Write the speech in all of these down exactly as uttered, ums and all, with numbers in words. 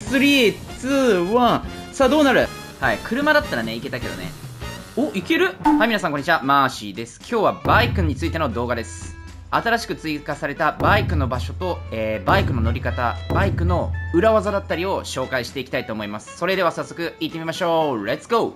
スリー、ツー、ワン。さあ、どうなる？はい、車だったらね、いけたけどね。お、いける？はい、皆さんこんにちは。マーシーです。今日はバイクについての動画です。新しく追加されたバイクの場所と、えー、バイクの乗り方、バイクの裏技だったりを紹介していきたいと思います。それでは早速行ってみましょう。レッツゴー！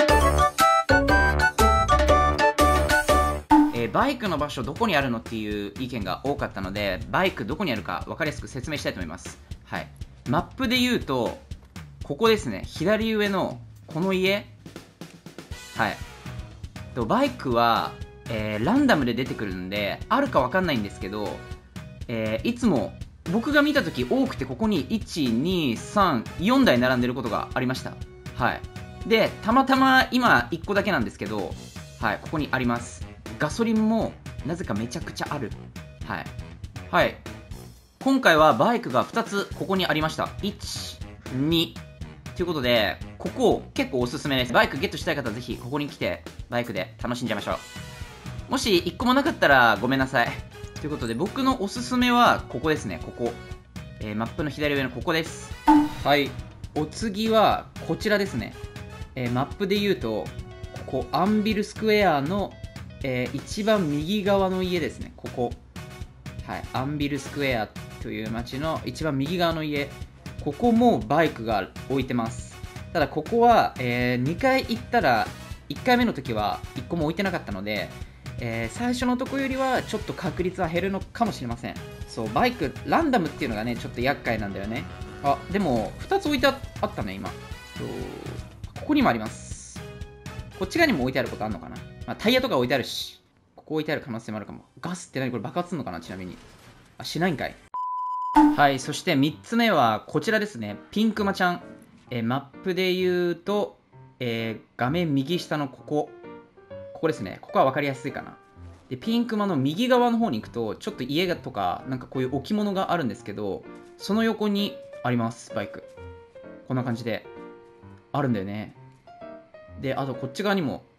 えー、バイクの場所どこにあるのっていう意見が多かったので、バイクどこにあるか分かりやすく説明したいと思います。はい。マップで言うと、ここですね。左上のこの家。はい。とバイクは、えー、ランダムで出てくるんで、あるか分かんないんですけど、えー、いつも僕が見たとき多くてここにいち、に、さん、よんだい並んでることがありました。はい。で、たまたま今いっこだけなんですけど、はい、ここにあります。ガソリンもなぜかめちゃくちゃある。はい。はい。今回はバイクがふたつここにありました。いち、に。ということで、ここ結構おすすめです。バイクゲットしたい方はぜひここに来てバイクで楽しんじゃいましょう。もしいっこもなかったらごめんなさい。ということで僕のおすすめはここですね。ここ。えー、マップの左上のここです。はい。お次はこちらですね。えー、マップで言うと、ここアンビルスクエアの、えー、一番右側の家ですね。ここ。はい。アンビルスクエアという街の一番右側の家。ここもバイクが置いてます。ただここは、えー、にかい行ったらいっかいめの時はいっこも置いてなかったので、えー、最初のとこよりはちょっと確率は減るのかもしれません。そう、バイクランダムっていうのがねちょっと厄介なんだよね。あ、でもふたつ置いてあったね今。ここにもあります。こっち側にも置いてあることあるのかな。まあ、タイヤとか置いてあるし、ここ置いてある可能性もあるかも。ガスって何これ爆発するのかな。ちなみにあ、しないんかい。はい、そしてみっつめはこちらですね。ピンクマちゃん。えー、マップで言うと、えー、画面右下のここ。ここですね。ここは分かりやすいかな。で、ピンクマの右側の方に行くと、ちょっと家とか、なんかこういう置物があるんですけど、その横にあります、バイク。こんな感じで。あるんだよね。で、あとこっち側にも、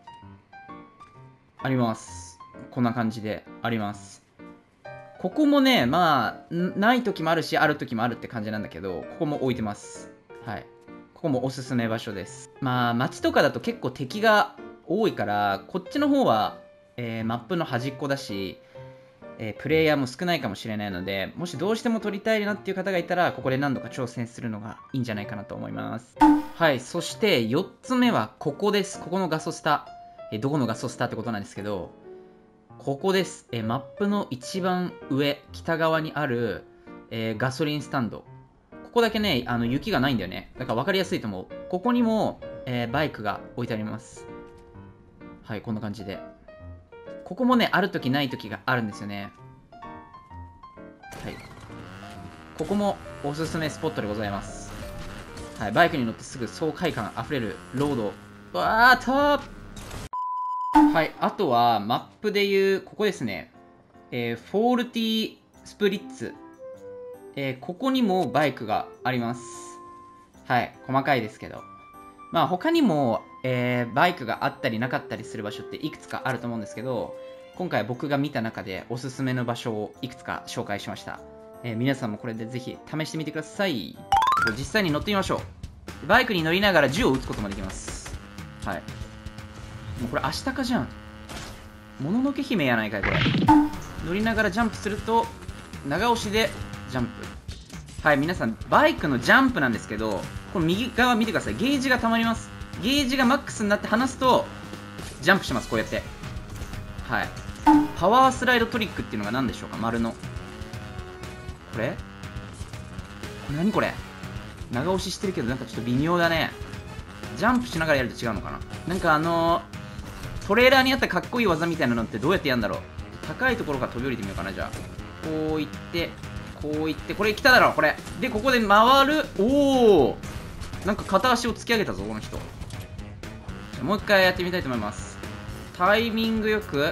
あります。こんな感じであります。ここもね、まあ、ない時もあるし、ある時もあるって感じなんだけど、ここも置いてます。はい。ここもおすすめ場所です。まあ、街とかだと結構敵が多いから、こっちの方は、えー、マップの端っこだし、えー、プレイヤーも少ないかもしれないので、もしどうしても撮りたいなっていう方がいたら、ここで何度か挑戦するのがいいんじゃないかなと思います。はい、そしてよっつめはここです。ここのガソスタ。えー、どこのガソスタってことなんですけど、ここです。えー、マップの一番上、北側にある、えー、ガソリンスタンド。ここだけね、あの雪がないんだよね。だから分かりやすいと思う。ここにも、えー、バイクが置いてあります。はい、こんな感じで。ここもね、ある時ない時があるんですよね。はい。ここもおすすめスポットでございます。はい、バイクに乗ってすぐ爽快感あふれるロード。わーっとーはい、あとはマップでいう、ここですね。えー、フォールティースプリッツ。えー、ここにもバイクがあります。はい、細かいですけど。まあ他にも、えー、バイクがあったりなかったりする場所っていくつかあると思うんですけど、今回僕が見た中でおすすめの場所をいくつか紹介しました。えー、皆さんもこれでぜひ試してみてください。実際に乗ってみましょう。バイクに乗りながら銃を撃つこともできます。はい。もうこれ明日かじゃん。もののけ姫やないかいこれ。乗りながらジャンプすると長押しでジャンプ。はい、皆さんバイクのジャンプなんですけど、この右側見てください。ゲージが溜まります。ゲージがマックスになって離すとジャンプします。こうやって。はい。パワースライドトリックっていうのが何でしょうか。丸のこれこれ何これ。長押ししてるけどなんかちょっと微妙だね。ジャンプしながらやると違うのかな。なんかあのートレーラーにあったかっこいい技みたいなのってどうやってやるんだろう。高いところから飛び降りてみようかな。じゃあこういってこういって、これ来ただろこれで、ここで回る。おお、なんか片足を突き上げたぞこの人。もう一回やってみたいと思います。タイミングよく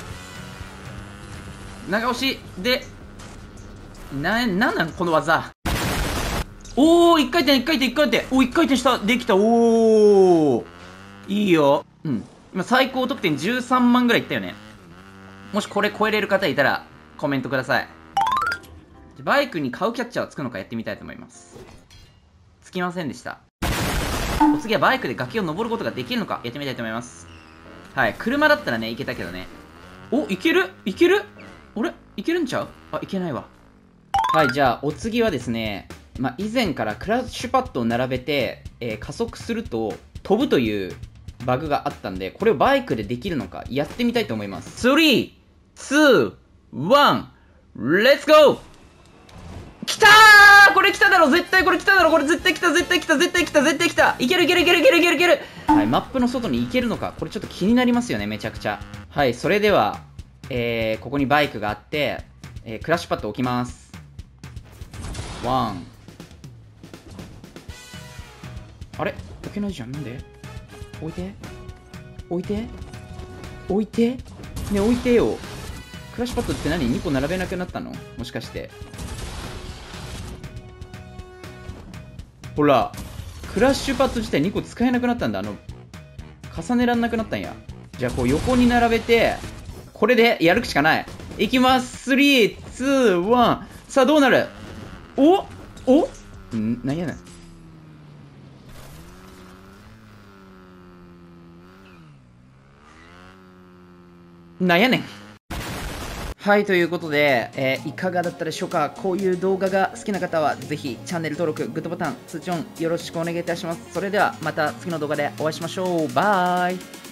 長押しで、な、なんなんこの技。おお、一回転一回転一回転。おお、一回転した。できた。おお、いいよ。うん、今最高得点じゅうさんまんぐらいいったよね。もしこれ超えれる方いたらコメントください。バイクにカウキャッチャーをつくのかやってみたいと思います。 つきませんでした。お次はバイクで崖を登ることができるのか、やってみたいと思います。はい、車だったらね、いけたけどね。お、いけるいけるあれいけるんちゃう？あ、いけないわ。はい、じゃあ、お次はですね、まあ、以前からクラッシュパッドを並べて、えー加速すると飛ぶというバグがあったんで、これをバイクでできるのか、やってみたいと思います。スリー、ツー、ワン、レッツゴー！来たー！これ来ただろ絶対これ来ただろこれ絶対来た絶対来た絶対来た絶対来たいけるいけるいけるいけるいけるいけるはい、マップの外に行けるのかこれちょっと気になりますよね、めちゃくちゃ。はい、それでは、えー、ここにバイクがあって、えー、クラッシュパッド置きます。ワン。あれ置けないじゃん。なんで置いて置いて置いてね、置いてよ。クラッシュパッドって何 ?に 個並べなくなったのもしかして。ほら、クラッシュパッド自体にこ使えなくなったんだ。あの、重ねらんなくなったんや。じゃあ、こう横に並べて、これでやるしかない。いきます。スリー、ツー、ワン。さあ、どうなる？おおんなんやねん。なんやねん。はい、ということで、えーいかがだったでしょうか。こういう動画が好きな方は、ぜひチャンネル登録、グッドボタン、通知オンよろしくお願いいたします。それではまた次の動画でお会いしましょう。バイ。